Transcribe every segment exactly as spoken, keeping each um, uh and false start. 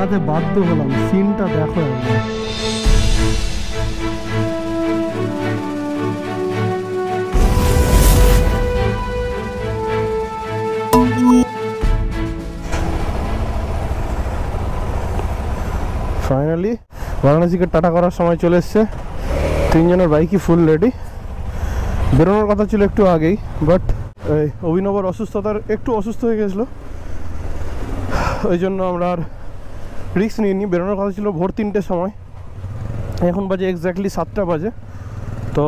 দাঁড়াতে বাধ্য হলাম। সিনটা দেখো একবার। ফাইনালি বারাণসীকে টাটা করার সময় চলে এসছে। তিনজনের বাইকই ফুল রেডি। বেরোনোর কথা ছিল একটু আগেই, বাট অভিনবর অসুস্থতার একটু অসুস্থ হয়ে গেছিলো, ওই জন্য আমরা আর রিস্ক নিইনি। বেরোনোর কথা ছিল ভোর তিনটের সময়, এখন বাজে এক্স্যাক্টলি সাতটা বাজে। তো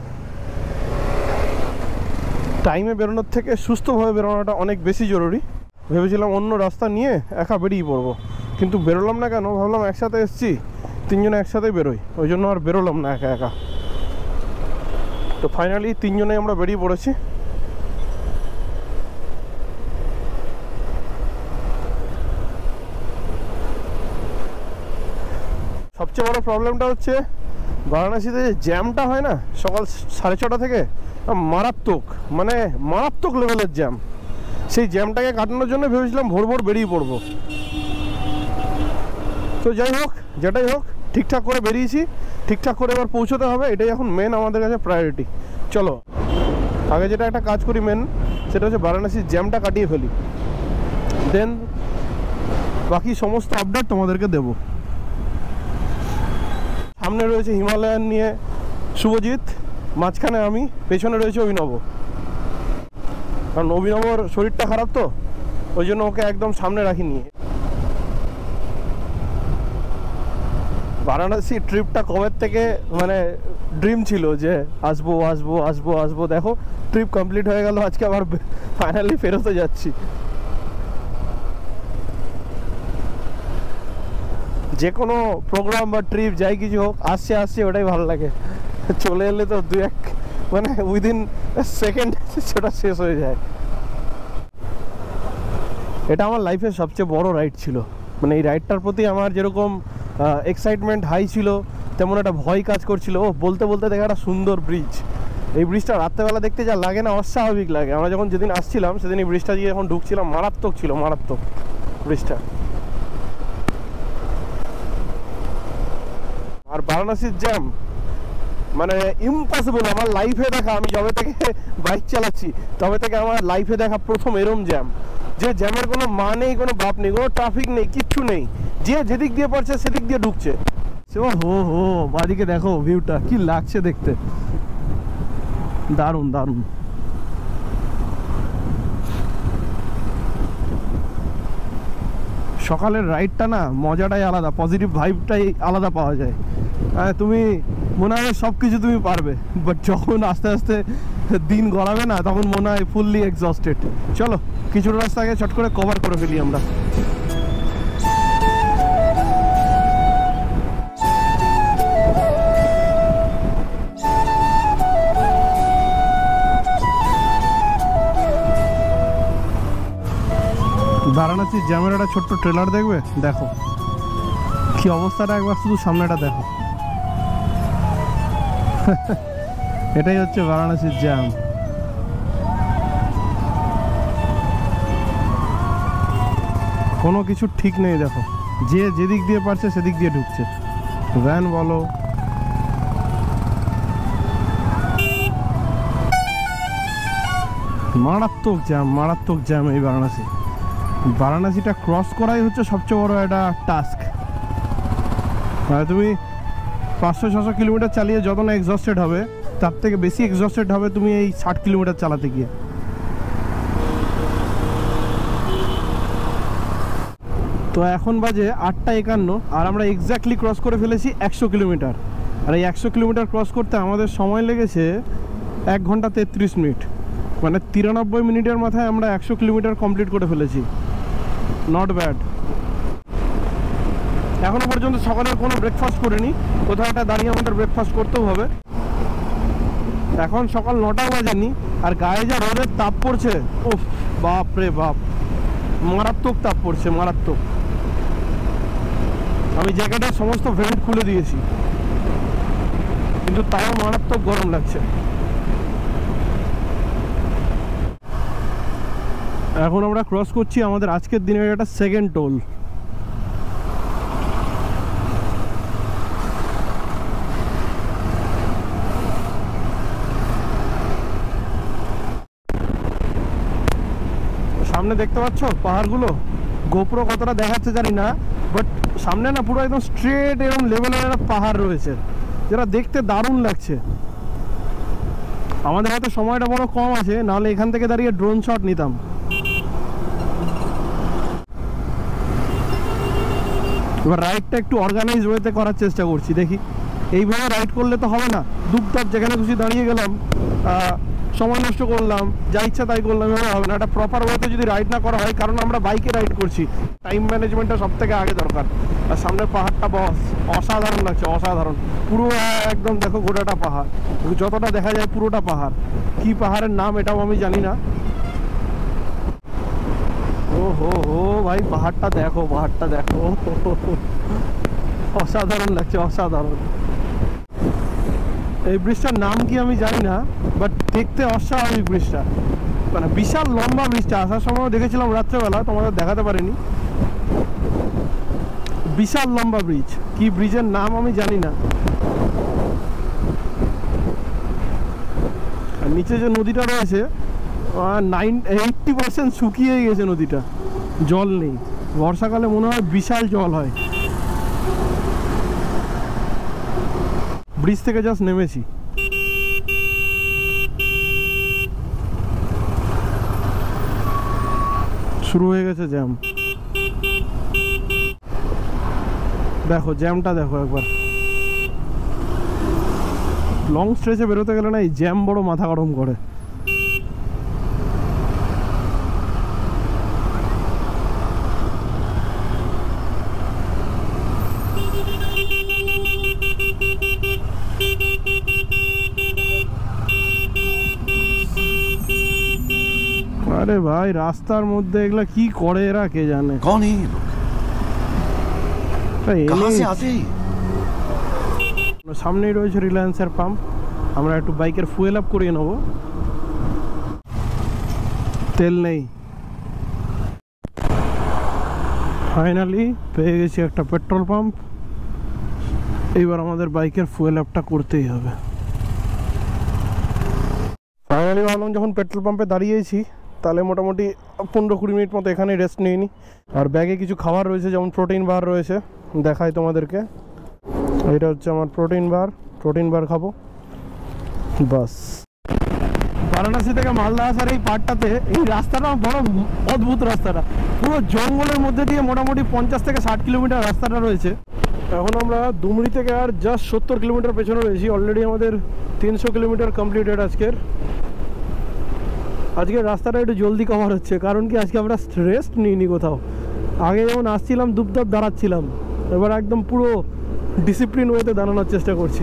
টাইমে বেরোনোর থেকে সুস্থভাবে বেরোনোটা অনেক বেশি জরুরি। ভেবেছিলাম অন্য রাস্তা নিয়ে একা বেরিয়ে পড়বো, কিন্তু বেরোলাম না কেন, ভাবলাম একসাথে এসছি, তিনজনে একসাথেই বেরোই, ওই জন্য আর বেরোলাম না একা একা। তো ফাইনালি তিনজনে আমরা বেরিয়ে পড়েছি। সবচেয়ে বড় প্রবলেমটা হচ্ছে বারাণসীতে যে জ্যামটা হয় না সকাল সাড়ে ছটা থেকে, মারাত্মক, মানে মারাত্মক লেভেলের জ্যাম। সেই জ্যামটাকে কাটানোর জন্য ভেবেছিলাম ভোর ভোর বেরিয়ে পড়বো। তো যাই হোক, যেটাই হোক, ঠিকঠাক করে বেরিয়েছি, ঠিকঠাক করে এবার পৌঁছতে হবে, এটাই এখন মেন আমাদের কাছে প্রায়োরিটি। চলো আগে যেটা একটা কাজ করি মেন, সেটা হচ্ছে বারাণসীর জ্যামটা কাটিয়ে ফেলি, দেন বাকি সমস্ত আপডেট তোমাদেরকে দেবো। সামনে রয়েছে হিমালয়ান নিয়ে শুভজিৎ, মাঝখানে আমি, পেছনে রয়েছে অভিনব। কারণ অভিনবর শরীরটা খারাপ, তো ওই জন্য ওকে একদম সামনে রাখিনি। বারাণসী ট্রিপটা কবের থেকে মানে ড্রিম ছিল যে আসবো আসবো আসবো আসবো, দেখো ট্রিপ কমপ্লিট হয়ে গেল, আজকে আবার ফাইনালি ফেরতে যাচ্ছি। যে কোনো প্রোগ্রাম বা ট্রিপ যাই কিছু হোক, আসছে আসছে ওটাই ভালো লাগে। চলে এলে তো দু এক মানে উইদিন সেকেন্ড সেটা শেষ হয়ে যায়। এটা আমার লাইফের সবচেয়ে বড় রাইড ছিল। মানে এই রাইডটার প্রতি আমার যেরকম এক্সাইটমেন্ট হাই ছিল, তেমন একটা ভয় কাজ করছিল। ও বলতে বলতে দেখা একটা সুন্দর ব্রিজ, এই ব্রিজটা রাত্রেবেলা দেখতে যা লাগে না, অস্বাভাবিক লাগে। আমরা যখন যেদিন আসছিলাম সেদিন এই ব্রিজটা দিয়ে যখন ঢুকছিলাম, মারাত্মক ছিল, মারাত্মক ব্রিজটা। আর বারাণসীর জ্যাম মানে ইম্পসিবল আমার লাইফে দেখা। আমি যবে থেকে বাইক চালাচ্ছি তবে থেকে আমার লাইফে দেখা প্রথম এরম জ্যাম, যে জ্যামের কোনো মা নেই, কোনো বাপ নেই, কোনো ট্রাফিক নেই, কিচ্ছু নেই, যে যেদিক দিয়ে পারছে সেদিক দিয়ে ঢুকছে। হো হো বাদিকে দেখো ভিউটা কি লাগছে দেখতে, দারুণ দারুণ। সকালের রাইডটা না মজাটাই আলাদা, পজিটিভ ভাইবটাই আলাদা পাওয়া যায়। হ্যাঁ, তুমি মনে হয় সব কিছু তুমি পারবে, বাট যখন আস্তে আস্তে দিন গড়াবে না, তখন মনে হয় ফুললি এক্সস্টেড। চলো কিছুটা রাস্তা আগে চট করে কভার করে ফেলি আমরা। বারাণসীর জ্যামের একটা ছোট্ট ট্রেলার দেখবে, দেখো কি অবস্থাটা, একবার শুধু সামনেটা দেখো। এটাই হচ্ছে বারাণসীর জ্যাম। কোনো কিছু ঠিক নেই, দেখো যে যেদিক দিয়ে পারছে সেদিক দিয়ে ঢুকছে, ভ্যান বলো, মারাত্মক জ্যাম, মারাত্মক জ্যাম এই বারাণসী। বারাণসীটা ক্রস করাই হচ্ছে সবচেয়ে বড় একটা টাস্ক। মানে তুমি পাঁচশো ছশো কিলোমিটার চালিয়ে যত না এক্সস্টেড হবে, তার থেকে বেশি এক্সস্টেড হবে তুমি এই ষাট কিলোমিটার চালাতে গিয়ে। তো এখন বাজে আটটা একান্ন, আর আমরা এক্স্যাক্টলি ক্রস করে ফেলেছি একশো কিলোমিটার। আর এই একশো কিলোমিটার ক্রস করতে আমাদের সময় লেগেছে এক ঘন্টা তেত্রিশ মিনিট। মানে তিরানব্বই মিনিটের মাথায় আমরা একশো কিলোমিটার কমপ্লিট করে ফেলেছি, নট ব্যাড। এখনো পর্যন্ত সকালের কোনো ব্রেকফাস্ট করিনি, কোথাও একটা দাঁড়িয়ে আমাদের ব্রেকফাস্ট করতেও হবে। এখন সকাল নটা বাজেনি, আর গায়ে যা রোদের তাপ পড়ছে, ওফ বাপ রে বাপ, মারাত্মক তাপ পড়ছে, মারাত্মক। আমি জ্যাকেটের সমস্ত ভেন্ট খুলে দিয়েছি, কিন্তু তাও মারাত্মক গরম লাগছে। এখন আমরা ক্রস করছি আমাদের আজকের দিনের একটা সেকেন্ড টোল। সামনে দেখতে পাচ্ছ পাহাড়গুলো, গোপ্রো কতটা দেখাচ্ছে জানি না, বাট সামনে না পুরো একদম স্ট্রেট এরকম লেভেলের একটা পাহাড় রয়েছে, যেটা দেখতে দারুণ লাগছে। আমাদের হাতে সময়টা বড় কম আছে, নাহলে এখান থেকে দাঁড়িয়ে ড্রোন শট নিতাম। এবার রাইডটা একটু অর্গানাইজ ওয়েতে করার চেষ্টা করছি, দেখি। এইভাবে রাইড করলে তো হবে না, দুপদাপ যেখানে খুশি দাঁড়িয়ে গেলাম, সময় নষ্ট করলাম, যা ইচ্ছা তাই করলাম, এভাবে হবে না। একটা প্রপার ওয়েতে যদি রাইড না করা হয়, কারণ আমরা বাইকে রাইড করছি, টাইম ম্যানেজমেন্টটা সব থেকে আগে দরকার। আর সামনের পাহাড়টা বস অসাধারণ লাগছে, অসাধারণ। পুরো একদম দেখো গোটাটা পাহাড়, যতটা দেখা যায় পুরোটা পাহাড়। কি পাহাড়ের নাম এটাও আমি জানি না। ও হো হো ভাই, পাহাড়টা দেখো, পাহাড়টা দেখো, অসাধারণ লাগছে, অসাধারণ। এই ব্রিজটার নাম কি আমি জানি না, বাট দেখতে অস্বাভাবিক ব্রিজটা, মানে বিশাল লম্বা ব্রিজটা। আসার সময় দেখেছিলাম রাত্রেবেলা, তোমাদের দেখাতে পারিনি। বিশাল লম্বা ব্রিজ, কি ব্রিজের নাম আমি জানি না। আর নিচে যে নদীটা রয়েছে, নাইন এইটটি পার্সেন্ট শুকিয়ে গেছে নদীটা, জল নেই। বর্ষাকালে মনে হয় বিশাল জল হয়। ব্রিজ থেকে জাস্ট নেমেছি, শুরু হয়ে গেছে জ্যাম। দেখো জ্যামটা দেখো একবার। লং স্ট্রেচে বেরোতে গেলে না এই জ্যাম বড় মাথা গরম করে। আরে ভাই, রাস্তার মধ্যে এগুলা কি করে এরা কে জানে। कौन है ये लोग? कहां से आते हैं? সামনেই রয়েছে রিলায়েন্সের পাম্প, আমরা একটু বাইকের ফুয়েল আপ করিয়ে নেব। তেল নেই, ফাইনালি পেয়ে গেছি একটা পেট্রোল পাম্প। এইবার আমাদের বাইকের ফুয়েল আপটা করতেই হবে। ফাইনালি ভাবলাম যখন পেট্রোল পাম্পে দাঁড়িয়েছি, তাহলে মোটামুটি পনেরো কুড়ি মিনিট মতো এখানে রেস্ট নিয়ে নিই। আর ব্যাগে কিছু খাবার রয়েছে, যেমন প্রোটিন বার রয়েছে, দেখাই তোমাদেরকে। এটা হচ্ছে আমার প্রোটিন বার, প্রোটিন বার খাবো বাস। বারাণসী থেকে মালদা আসার এই পার্টটাতে, এই রাস্তাটা বড় অদ্ভুত। রাস্তাটা পুরো জঙ্গলের মধ্যে দিয়ে মোটামুটি পঞ্চাশ থেকে ষাট কিলোমিটার রাস্তাটা রয়েছে। এখন আমরা দুমড়ি থেকে আর জাস্ট সত্তর কিলোমিটার পেছনে রয়েছি। অলরেডি আমাদের তিনশো কিলোমিটার কমপ্লিটেড আজকের। আজকের রাস্তাটা একটু জলদি কভার হচ্ছে, কারণ কি আজকে আমরা রেস্ট নিইনি কোথাও। আগে যেমন আসছিলাম দুপদাপ দাঁড়াচ্ছিলাম, এবার একদম পুরো ডিসিপ্লিন ওয়েতে দাঁড়ানোর চেষ্টা করছি।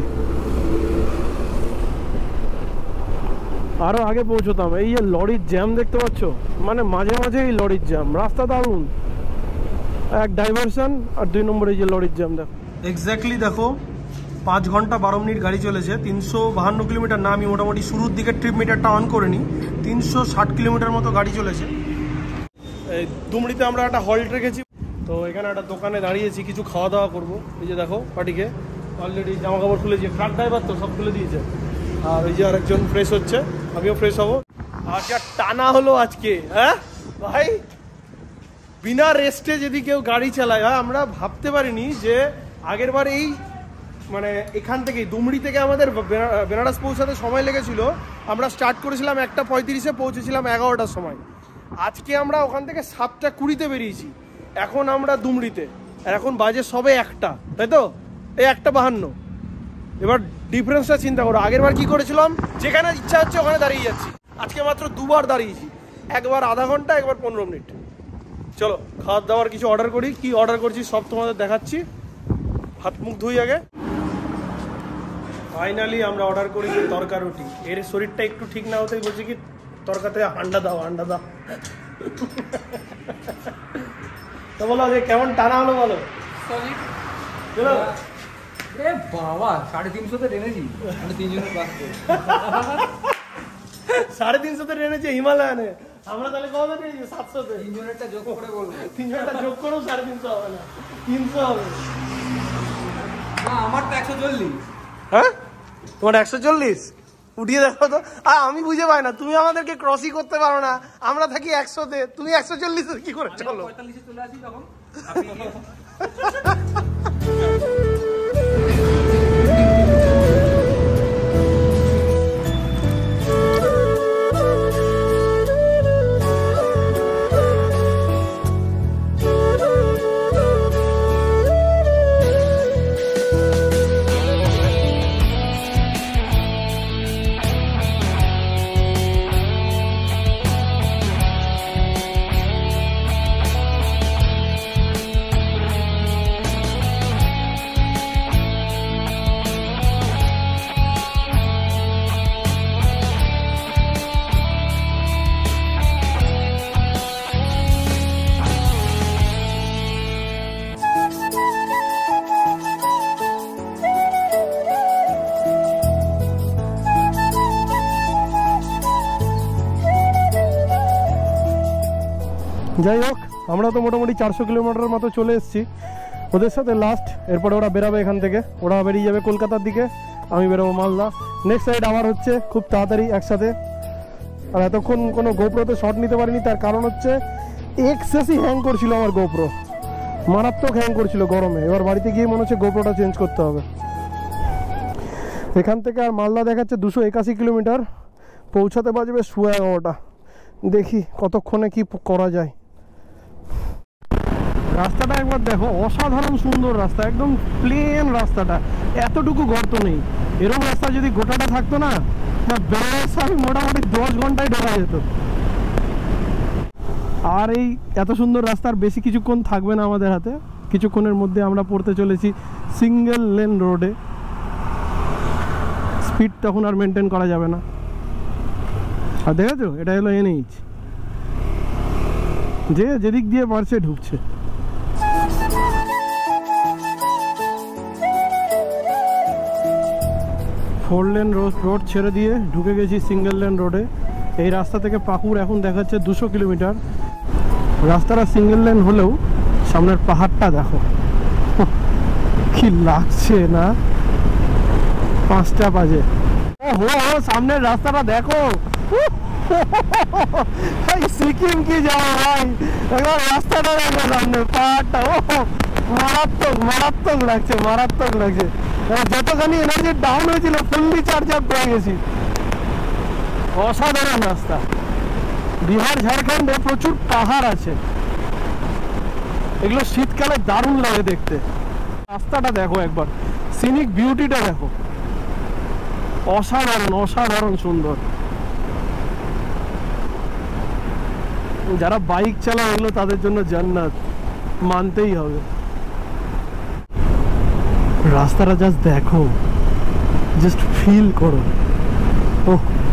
আরও আগে পৌঁছতাম। এই যে লরির জ্যাম দেখতে পাচ্ছ, মানে মাঝে মাঝে এই লরির জ্যাম। রাস্তা দারুণ, এক ডাইভারশন, আর দুই নম্বরে এই যে লরির জ্যাম দেখো। এক্স্যাক্টলি দেখো, পাঁচ ঘন্টা বারো মিনিট গাড়ি চলেছে। তিনশো বাহান্ন কিলোমিটার না, আমি মোটামুটি শুরুর দিকে ট্রিপ মিটারটা অন করে নিই। তিনশো ষাট কিলোমিটার মতো গাড়ি চলেছে। এই দুমড়িতে আমরা একটা হল্ট রেখেছি, তো এখানে একটা দোকানে দাঁড়িয়েছি, কিছু খাওয়া দাওয়া করবো। এই যে দেখো পার্টিকে অলরেডি জামা কাপড় খুলেছে, ট্রাক ড্রাইভার তো সব খুলে দিয়েছে। আর ওই যে আরেকজন ফ্রেশ হচ্ছে, আমিও ফ্রেশ হবো। আর যা টানা হলো আজকে, হ্যাঁ ভাই, বিনা রেস্টে যদি কেউ গাড়ি চালায়, হ্যাঁ আমরা ভাবতে পারিনি যে আগের বার এই মানে এখান থেকে দুমড়ি থেকে আমাদের বেনারস পৌঁছাতে সময় লেগেছিল। আমরা স্টার্ট করেছিলাম একটা পঁয়ত্রিশে, পৌঁছেছিলাম এগারোটার সময়। আজকে আমরা ওখান থেকে সাতটা কুড়িতে বেরিয়েছি, এখন আমরা দুমড়িতে, আর এখন বাজে সবে একটা, তাই তো? এই একটা বাহান্ন। এবার ডিফারেন্সটা চিন্তা করো, আগের বার কি করেছিলাম, যেখানে ইচ্ছা হচ্ছে ওখানে দাঁড়িয়ে যাচ্ছি। আজকে মাত্র দুবার দাঁড়িয়েছি, একবার আধা ঘন্টা, একবার পনেরো মিনিট। চলো খাওয়ার দাওয়ার কিছু অর্ডার করি। কি অর্ডার করছি সব তোমাদের দেখাচ্ছি। হাত মুখ ধুই আগে। ফাইনালি আমরা অর্ডার করেছি তরকা রুটি। এর শরীরটা একটু ঠিক না হতেই বলছি কি তরকাতে আন্ডা দাও, আন্ডা দাও। তো বলো যে কেমন টানা হলো বলো। বাবা সাড়ে তিনশোতে টেনেছি, তিনজনের বাস সাড়ে তিনশোতে টেনেছে হিমালয়ানে। আমরা তাহলে কত টেনেছি? সাতশোতে। তিনজনেরটা যোগ করে বলবো, তিনজনটা যোগ করেও সাড়ে তিনশো হবে না, তিনশো হবে। না আমার তো একশো চল্লিশ। হ্যাঁ তোমার একশো চল্লিশ? উঠিয়ে দেখো তো। আর আমি বুঝে পাই না, তুমি আমাদেরকে ক্রসই করতে পারো না, আমরা থাকি একশোতে, তুমি একশো চল্লিশে কি করে চলো? পঁয়তাল্লিশে চলে আসি তখন যাই হোক, আমরা তো মোটামুটি চারশো কিলোমিটার মতো চলে এসেছি ওদের সাথে লাস্ট। এরপরে ওরা বেরাবে এখান থেকে, ওরা বেরিয়ে যাবে কলকাতার দিকে, আমি বেরোবো মালদা। নেক্সট রাইড আবার হচ্ছে খুব তাড়াতাড়ি একসাথে। আর এতক্ষণ কোনো গোপ্রোতে শট নিতে পারিনি, তার কারণ হচ্ছে এক্সেসই হ্যাং করছিল আমার গোপ্রো, মারাত্মক হ্যাং করছিল গরমে। এবার বাড়িতে গিয়ে মনে হচ্ছে গোপ্রোটা চেঞ্জ করতে হবে। এখান থেকে আর মালদা দেখাচ্ছে দুশো একাশি কিলোমিটার, পৌঁছাতে বাজবে সোয়া এগারোটা। দেখি কতক্ষণে কি করা যায়। রাস্তাটা একবার দেখো, অসাধারণ সুন্দর রাস্তা, একদম প্লেন রাস্তাটা, এতটুকু গর্ত নেই। এরকম রাস্তা যদি গোটাটা থাকতো না, আমি মোটামুটি দশ ঘন্টায় ঢোকা যেত। আর এই এত সুন্দর রাস্তার বেশি কিছুক্ষণ থাকবে না আমাদের হাতে, কিছুক্ষণের মধ্যে আমরা পড়তে চলেছি সিঙ্গেল লেন রোডে। স্পিড তখন আর মেনটেন করা যাবে না। আর দেখেছো, এটা হলো এনএইচ, যে যেদিক দিয়ে পারছে ঢুকছে। ফোর লেন রোড রোড ছেড়ে দিয়ে ঢুকে গেছি সিঙ্গেল লেন রোডে। এই রাস্তা থেকে পাকুড় এখন দেখাচ্ছে দুশো কিলোমিটার। রাস্তাটা সিঙ্গেল লেন হলেও সামনের পাহাড়টা দেখো কি লাগছে না। পাঁচটা বাজে, ও হো সামনের রাস্তাটা দেখো, সিকিম কি যাওয়া ভাই, একবার রাস্তাটা দেখো, সামনে পাহাড়টা, ও মারাত্মক মারাত্মক লাগছে, মারাত্মক লাগছে। যতখানি এনার্জি ডাউন হয়েছিল ফুললি চার্জ আপ হয়ে গেছি। অসাধারণ রাস্তা। বিহার ঝাড়খণ্ডে প্রচুর পাহাড় আছে, এগুলো শীতকালে দারুণ লাগে দেখতে। রাস্তাটা দেখো একবার, সিনিক বিউটিটা দেখো, অসাধারণ অসাধারণ সুন্দর। যারা বাইক চালায় এগুলো তাদের জন্য জান্নাত, মানতেই হবে। রাস্তাটা জাস্ট দেখো, জাস্ট ফিল করো, ও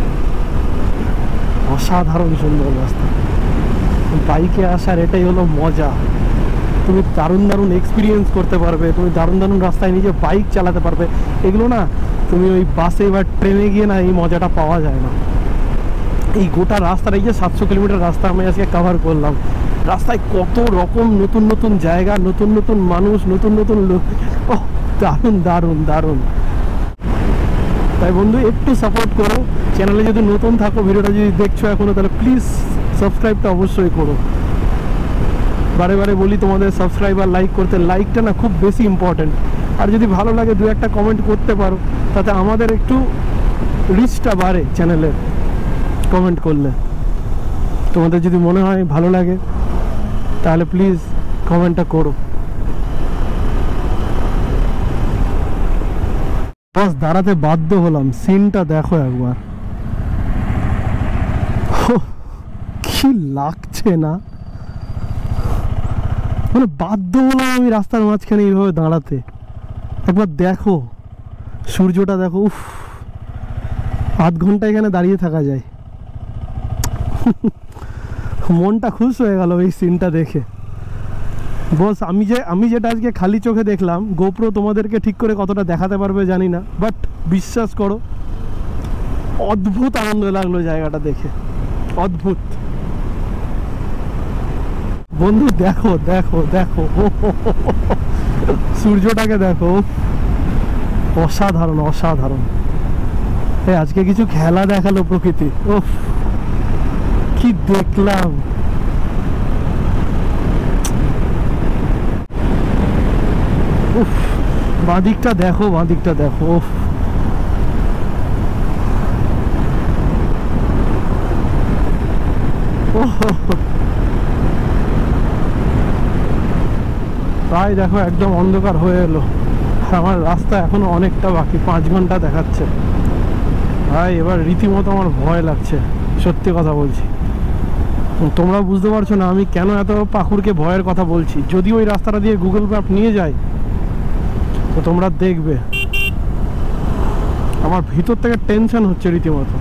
অসাধারণ সুন্দর রাস্তা। বাইকে আসার এটাই হলো মজা, তুমি দারুণ দারুণ এক্সপিরিয়েন্স করতে পারবে, তুমি দারুণ দারুণ রাস্তায় নিজে বাইক চালাতে পারবে। এগুলো না তুমি ওই বাসে বা ট্রেনে গিয়ে না এই মজাটা পাওয়া যায় না। এই গোটা রাস্তার, এই যে সাতশো কিলোমিটার রাস্তা আমি আজকে কভার করলাম, রাস্তায় কত রকম নতুন নতুন জায়গা, নতুন নতুন মানুষ, নতুন নতুন লোক, ও দারুণ দারুণ দারুণ। তাই বন্ধু একটু সাপোর্ট করো, চ্যানেলে যদি নতুন থাকো, ভিডিওটা যদি দেখছো এখনো, তাহলে প্লিজ সাবস্ক্রাইবটা অবশ্যই করো। বারে বারে বলি তোমাদের সাবস্ক্রাইব আর লাইক করতে, লাইকটা না খুব বেশি ইম্পর্টেন্ট। আর যদি ভালো লাগে দু একটা কমেন্ট করতে পারো, তাতে আমাদের একটু রিচটা বাড়ে চ্যানেলের, কমেন্ট করলে। তোমাদের যদি মনে হয় ভালো লাগে তাহলে প্লিজ কমেন্টটা করো। বাস দাঁড়াতে বাধ্য হলাম, সিনটা দেখো একবার, কি লাগছে না, মানে বাধ্য হলাম আমি রাস্তার মাঝখানে এইভাবে দাঁড়াতে। একবার দেখো সূর্যটা দেখো, উফ, আধ ঘন্টা এখানে দাঁড়িয়ে থাকা যায়। মনটা খুশ হয়ে গেল এই সিনটা দেখে। বস আমি যে আমি যেটা আজকে খালি চোখে দেখলাম, গোপ্রো তোমাদেরকে ঠিক করে কতটা দেখাতে পারবে জানি না, বাট বিশ্বাস করো অদ্ভুত আনন্দ লাগলো জায়গাটা দেখে, অদ্ভুত। বন্ধু দেখো দেখো দেখো, সূর্যটাকে দেখো, অসাধারণ অসাধারণ। এই আজকে কিছু খেলা দেখালো প্রকৃতি, ওফ কি দেখলাম। উফ বাঁদিকটা দেখো, বাঁদিকটা দেখো, উফ প্রায় দেখো একদম অন্ধকার হয়ে এলো। আমার রাস্তা এখনো অনেকটা বাকি, পাঁচ ঘন্টা দেখাচ্ছে ভাই। এবার রীতিমতো আমার ভয় লাগছে, সত্যি কথা বলছি। তোমরা বুঝতে পারছো না আমি কেন এত পাকুড়কে ভয়ের কথা বলছি। যদি ওই রাস্তাটা দিয়ে গুগল ম্যাপ নিয়ে যায় তো তোমরা দেখবে আমার ভিতর থেকে টেনশন হচ্ছে রীতিমতো।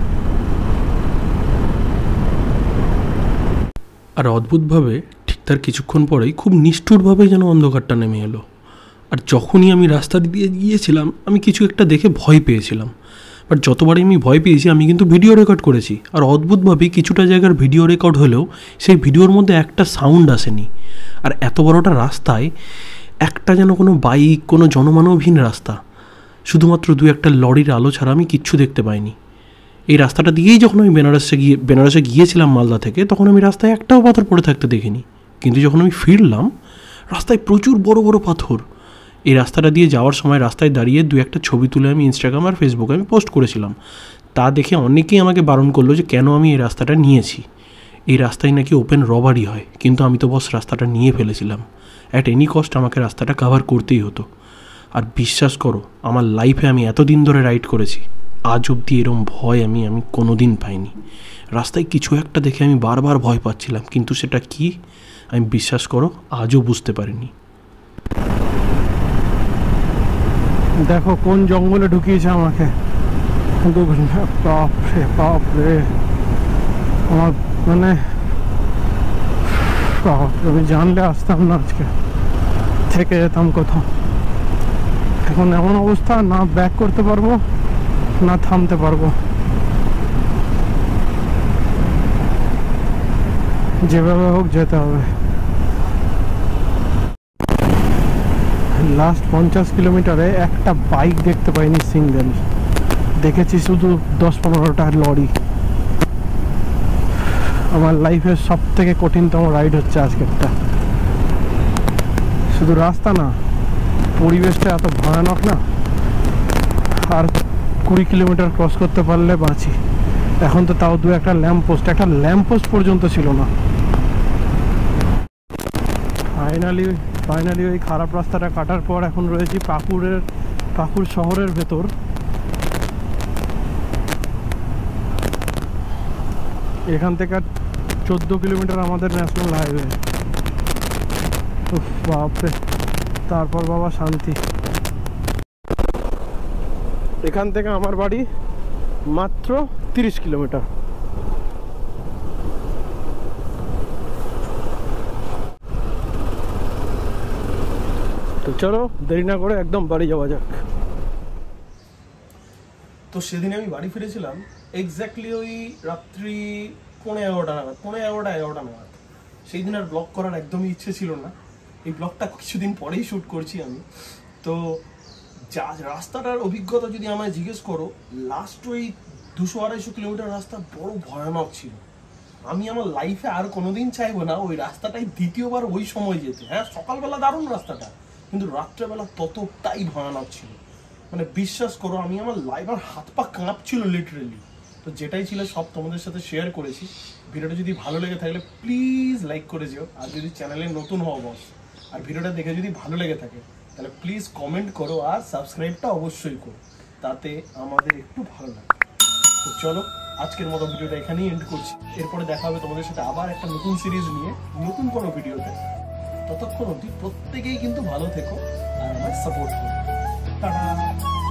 আর অদ্ভুতভাবে ঠিক তার কিছুক্ষণ পরেই খুব নিষ্ঠুরভাবে যেন অন্ধকারটা নেমে এলো। আর যখনই আমি রাস্তা দিয়ে গিয়েছিলাম আমি কিছু একটা দেখে ভয় পেয়েছিলাম, বাট যতবারই আমি ভয় পেয়েছি আমি কিন্তু ভিডিও রেকর্ড করেছি। আর অদ্ভুতভাবেই কিছুটা জায়গার ভিডিও রেকর্ড হলেও সেই ভিডিওর মধ্যে একটা সাউন্ড আসেনি। আর এত বড়টা রাস্তায় একটা যেন কোনো বাইক, কোনো জনমানবহীন রাস্তা, শুধুমাত্র দু একটা লরির আলো ছাড়া আমি কিচ্ছু দেখতে পাইনি। এই রাস্তাটা দিয়েই যখন আমি বেনারসে গিয়ে বেনারসে গিয়েছিলাম মালদা থেকে, তখন আমি রাস্তায় একটাও পাথর পড়ে থাকতে দেখিনি। কিন্তু যখন আমি ফিরলাম রাস্তায় প্রচুর বড় বড় পাথর। এই রাস্তাটা দিয়ে যাওয়ার সময় রাস্তায় দাঁড়িয়ে দু একটা ছবি তুলে আমি ইনস্টাগ্রাম আর ফেসবুকে আমি পোস্ট করেছিলাম। তা দেখে অনেকেই আমাকে বারণ করলো যে কেন আমি এই রাস্তাটা নিয়েছি। এই রাস্তায় নাকি ওপেন রবারি হয়, কিন্তু আমি তো বস রাস্তাটা নিয়ে ফেলেছিলাম। অ্যাট এনি কস্ট আমাকে রাস্তাটা কাভার করতেই হতো। আর বিশ্বাস করো আমার লাইফে আমি এতদিন ধরে রাইড করেছি, আজ অবধি এরম ভয় আমি আমি কোনো দিন পাইনি। রাস্তায় কিছু একটা দেখে আমি বারবার ভয় পাচ্ছিলাম, কিন্তু সেটা কি আমি বিশ্বাস করো আজও বুঝতে পারিনি। দেখো কোন জঙ্গলে ঢুকিয়েছে আমাকে, বাপরে বাপরে। আমার মানে আমি জানলে আসতাম না, আজকে থেকে যেতাম কোথাও। এখন এমন অবস্থা, না ব্যাক করতে পারবো না থামতে পারবো, যেভাবে হোক যেতে হবে। লাস্ট পঞ্চাশ কিলোমিটারে একটা বাইক দেখতে পাইনি সিঙ্গেল, দেখেছি শুধু দশ পনেরোটা লরি। আমার লাইফের সব থেকে কঠিনতম রাইড হচ্ছে আজকেরটা। শুধু রাস্তা না, পরিবেশটা এত ভয়ানক না। আর কুড়ি কিলোমিটার ক্রস করতে পারলে বাঁচি। এখন তো তাও দু একটা ল্যাম্প পোস্ট, একটা ল্যাম্প পোস্ট পর্যন্ত ছিল না। ফাইনালি ফাইনালি ওই খারাপ রাস্তাটা কাটার পর এখন রয়েছি পাকুড়ের পাকুড় শহরের ভেতর। এখান থেকে চোদ্দ কিলোমিটার আমাদের ন্যাশনাল হাইওয়ে। বাপরে, তারপর বাবা শান্তি। এখান থেকে আমার বাড়ি মাত্র তিরিশ কিলোমিটার। তো চলো দেরি না করে একদম বাড়ি যাওয়া যাক। তো সেদিন আমি বাড়ি ফিরেছিলাম এক্স্যাক্টলি ওই রাত্রি পনেরো এগারোটা নাগাদ, পনেরো এগারোটা এগারোটা নাগাদ। সেই দিন আর ব্লগ করার একদমই ইচ্ছে ছিল না। এই ব্লগটা কিছুদিন পরেই শ্যুট করছি আমি। তো যা রাস্তাটার অভিজ্ঞতা যদি আমায় জিজ্ঞেস করো, লাস্ট ওই দুশো আড়াইশো কিলোমিটার রাস্তা বড় ভয়ানক ছিল। আমি আমার লাইফে আর কোনোদিন চাইবো না ওই রাস্তাটাই দ্বিতীয়বার ওই সময় যেতে। হ্যাঁ, সকালবেলা দারুণ রাস্তাটা, কিন্তু রাত্রেবেলা ততটাই ভয়ানক ছিল। মানে বিশ্বাস করো আমি আমার লাইফ, আর হাত পা কাঁপছিল লিটারেলি। তো যেটাই ছিল সব তোমাদের সাথে শেয়ার করেছি। ভিডিওটা যদি ভালো লেগে থাকলে প্লিজ লাইক করে যেও। আর যদি চ্যানেলে নতুন হও বস, আর ভিডিওটা দেখে যদি ভালো লেগে থাকে তাহলে প্লিজ কমেন্ট করো আর সাবস্ক্রাইবটা অবশ্যই করো, তাতে আমাদের একটু ভালো লাগে। তো চলো আজকের মতো ভিডিওটা এখানেই এন্ড করছি। এরপরে দেখা হবে তোমাদের সাথে আবার একটা নতুন সিরিজ নিয়ে, নতুন কোনো ভিডিওতে। ততক্ষণ অবধি প্রত্যেকেই কিন্তু ভালো থেকো আর আমায় সাপোর্ট করো। টাটা।